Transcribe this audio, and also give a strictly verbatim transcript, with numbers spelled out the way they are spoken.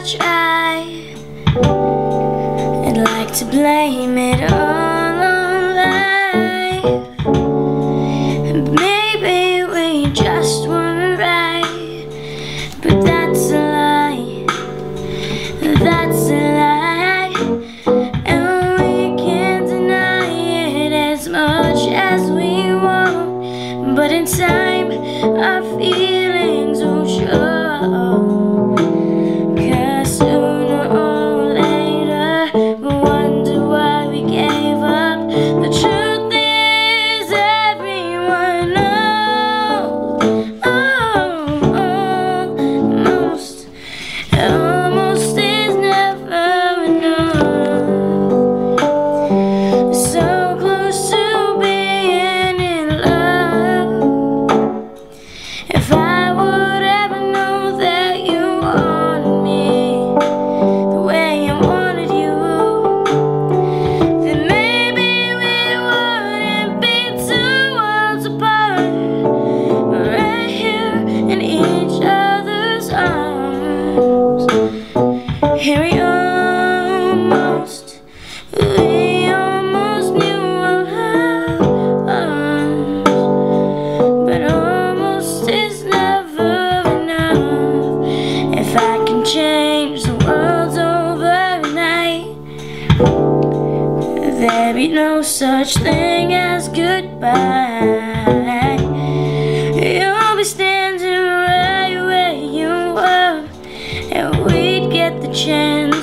much I I'd like to blame it all on life. Maybe we just weren't right, but that's a lie, that's a lie, and we can't deny it as much as we want, but in time our feelings will show. Here we almost, we almost knew our hearts, but almost is never enough. If I can change the world overnight, there be no such thing as goodbye. You'll be standing right where you were, and we'd get the chance